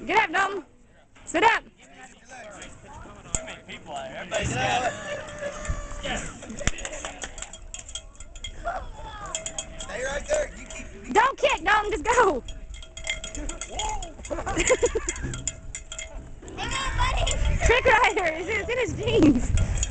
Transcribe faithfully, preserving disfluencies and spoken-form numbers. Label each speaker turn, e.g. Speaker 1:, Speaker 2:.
Speaker 1: Get up, Dalton. Sit up.
Speaker 2: Everybody get out. Stay right there. You keep.
Speaker 1: Don't kick, Dalton. Just go. Trick Rider. It's in his jeans.